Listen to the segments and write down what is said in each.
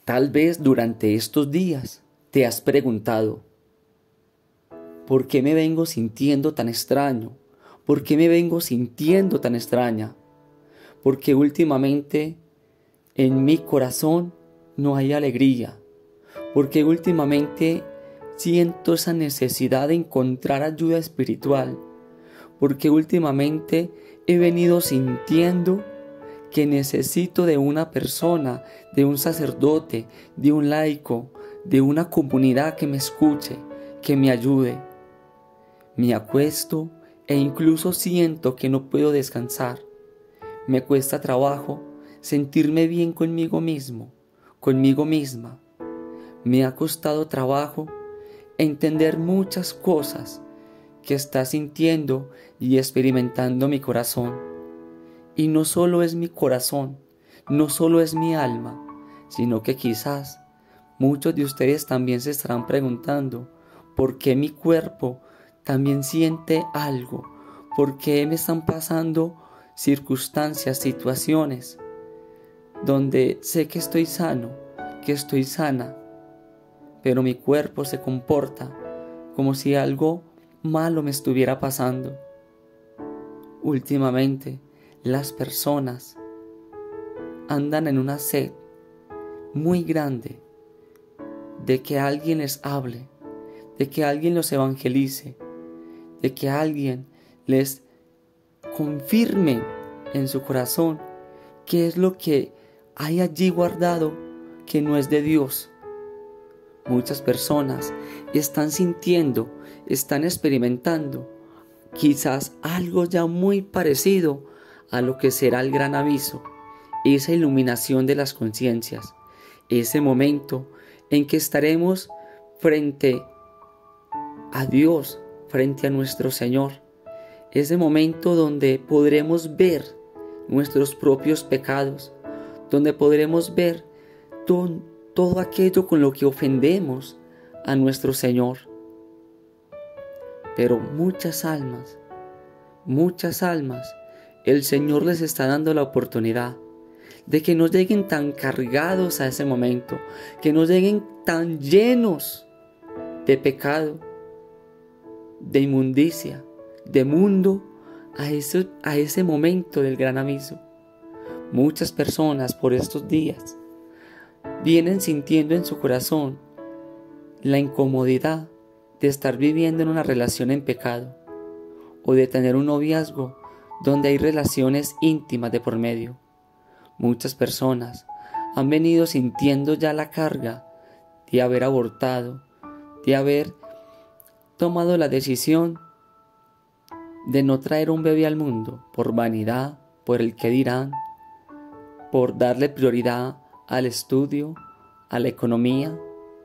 Tal vez durante estos días te has preguntado, ¿por qué me vengo sintiendo tan extraño? ¿Por qué me vengo sintiendo tan extraña? Porque últimamente en mi corazón no hay alegría. Porque últimamente siento esa necesidad de encontrar ayuda espiritual. Porque últimamente he venido sintiendo que necesito de una persona, de un sacerdote, de un laico, de una comunidad que me escuche, que me ayude. Me acuesto e incluso siento que no puedo descansar. Me cuesta trabajo sentirme bien conmigo mismo, conmigo misma. Me ha costado trabajo entender muchas cosas que está sintiendo y experimentando mi corazón. Y no solo es mi corazón, no solo es mi alma, sino que quizás muchos de ustedes también se estarán preguntando por qué mi cuerpo también siente algo, por qué me están pasando circunstancias, situaciones donde sé que estoy sano, que estoy sana, pero mi cuerpo se comporta como si algo malo me estuviera pasando. Últimamente, las personas andan en una sed muy grande de que alguien les hable, de que alguien los evangelice, de que alguien les confirme en su corazón qué es lo que hay allí guardado que no es de Dios. Muchas personas están sintiendo, están experimentando quizás algo ya muy parecido a lo que será el gran aviso, esa iluminación de las conciencias, ese momento en que estaremos frente a Dios, frente a nuestro Señor, ese momento donde podremos ver nuestros propios pecados, donde podremos ver todo aquello con lo que ofendemos a nuestro Señor. Pero muchas almas, el Señor les está dando la oportunidad de que no lleguen tan cargados a ese momento, que no lleguen tan llenos de pecado, de inmundicia, de mundo, a ese momento del gran aviso. Muchas personas por estos días vienen sintiendo en su corazón la incomodidad de estar viviendo en una relación en pecado o de tener un noviazgo donde hay relaciones íntimas de por medio. Muchas personas han venido sintiendo ya la carga de haber abortado, de haber tomado la decisión de no traer un bebé al mundo por vanidad, por el que dirán, por darle prioridad al estudio, a la economía.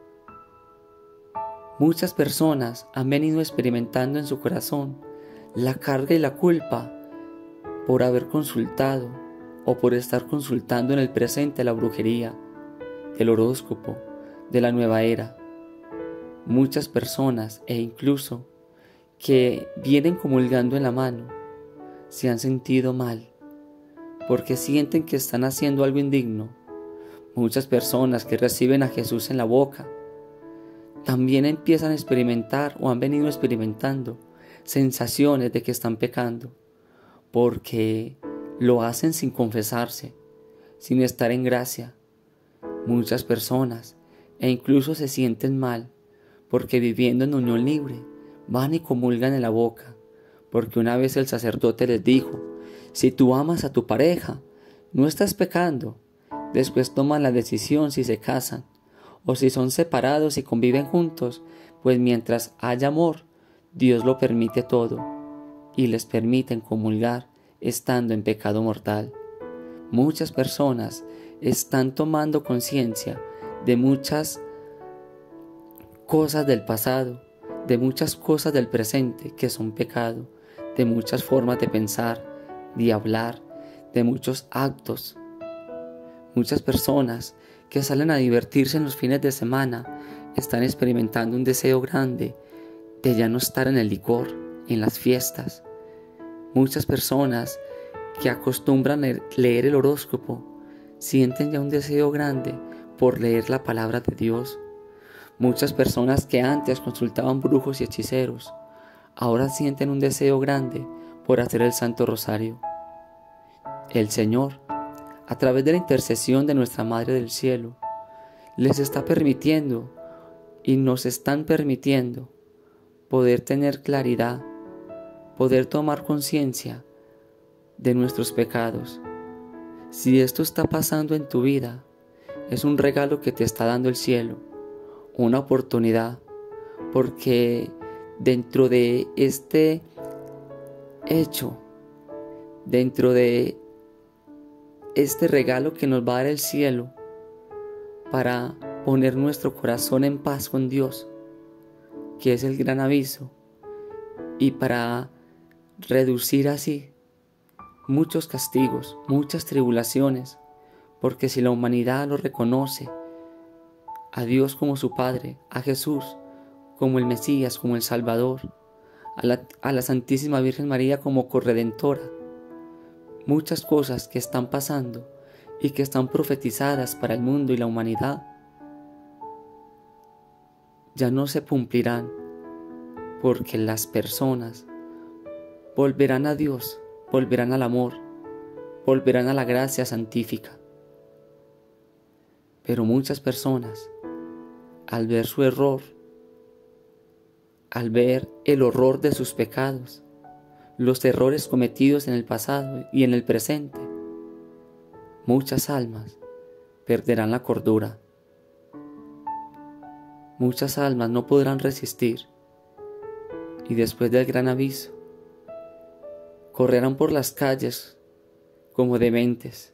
Muchas personas han venido experimentando en su corazón la carga y la culpa por haber consultado o por estar consultando en el presente la brujería, el horóscopo de la nueva era. Muchas personas e incluso que vienen comulgando en la mano se han sentido mal porque sienten que están haciendo algo indigno. Muchas personas que reciben a Jesús en la boca también empiezan a experimentar o han venido experimentando sensaciones de que están pecando porque lo hacen sin confesarse, sin estar en gracia. Muchas personas e incluso se sienten mal porque viviendo en unión libre van y comulgan en la boca, porque una vez el sacerdote les dijo: si tú amas a tu pareja, no estás pecando. Después toman la decisión si se casan, o si son separados y conviven juntos, pues mientras haya amor, Dios lo permite todo, y les permiten comulgar estando en pecado mortal. Muchas personas están tomando conciencia de muchas cosas del pasado, de muchas cosas del presente que son pecado, de muchas formas de pensar, de hablar, de muchos actos. Muchas personas que salen a divertirse en los fines de semana están experimentando un deseo grande de ya no estar en el licor, en las fiestas. Muchas personas que acostumbran a leer el horóscopo sienten ya un deseo grande por leer la palabra de Dios. Muchas personas que antes consultaban brujos y hechiceros, ahora sienten un deseo grande por hacer el Santo Rosario. El Señor, a través de la intercesión de nuestra Madre del Cielo, les está permitiendo y nos están permitiendo poder tener claridad, poder tomar conciencia de nuestros pecados. Si esto está pasando en tu vida, es un regalo que te está dando el cielo, una oportunidad, porque dentro de este hecho, dentro de este regalo que nos va a dar el cielo para poner nuestro corazón en paz con Dios, que es el gran aviso, y para reducir así muchos castigos, muchas tribulaciones, porque si la humanidad lo reconoce, a Dios como su Padre, a Jesús como el Mesías, como el Salvador, a la Santísima Virgen María como corredentora, muchas cosas que están pasando y que están profetizadas para el mundo y la humanidad, ya no se cumplirán, porque las personas volverán a Dios, volverán al amor, volverán a la gracia santífica. Pero muchas personas, al ver su error, al ver el horror de sus pecados, los errores cometidos en el pasado y en el presente, muchas almas perderán la cordura. Muchas almas no podrán resistir y después del gran aviso, correrán por las calles como dementes.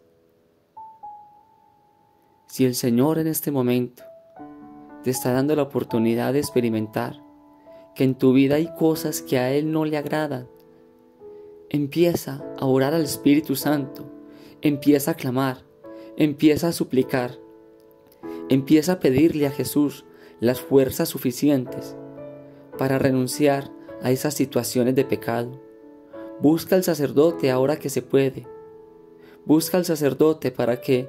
Si el Señor en este momento te está dando la oportunidad de experimentar que en tu vida hay cosas que a Él no le agradan, empieza a orar al Espíritu Santo, empieza a clamar, empieza a suplicar, empieza a pedirle a Jesús las fuerzas suficientes para renunciar a esas situaciones de pecado. Busca al sacerdote ahora que se puede. Busca al sacerdote para que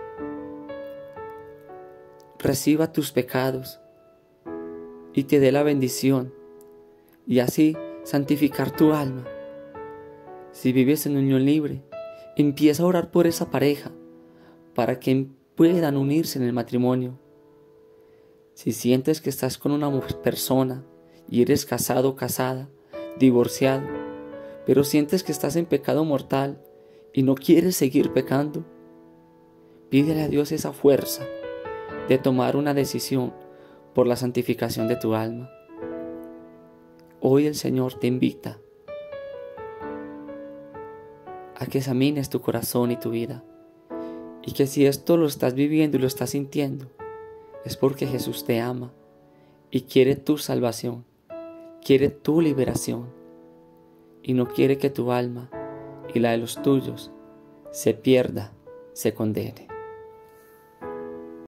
reciba tus pecados y te dé la bendición y así santificar tu alma. Si vives en unión libre, empieza a orar por esa pareja para que puedan unirse en el matrimonio. Si sientes que estás con una persona y eres casado o casada, divorciado, pero sientes que estás en pecado mortal y no quieres seguir pecando, pídele a Dios esa fuerza de tomar una decisión por la santificación de tu alma. Hoy el Señor te invita a que examines tu corazón y tu vida, y que si esto lo estás viviendo y lo estás sintiendo, es porque Jesús te ama y quiere tu salvación, quiere tu liberación, y no quiere que tu alma y la de los tuyos se pierda, se condene.